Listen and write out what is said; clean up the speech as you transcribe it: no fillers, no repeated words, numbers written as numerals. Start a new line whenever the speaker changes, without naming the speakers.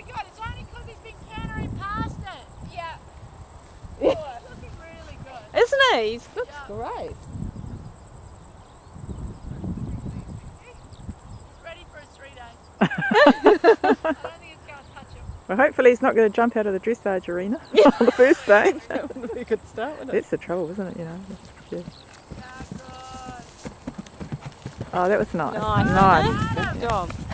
good. It's only because he's been cantering past it. Yeah.
Yeah.
Oh, it's looking really good.
Isn't he? He looks great.
Ready for his 3 days. I don't think it's going to touch him.
Well, hopefully he's not going to jump out of the dressage arena on the first day.
That would be a good start, wouldn't it?
That's the trouble, isn't it? You know. Yeah.
Yeah, good.
Oh, that was nice.
Nice.
Nice.
Good job.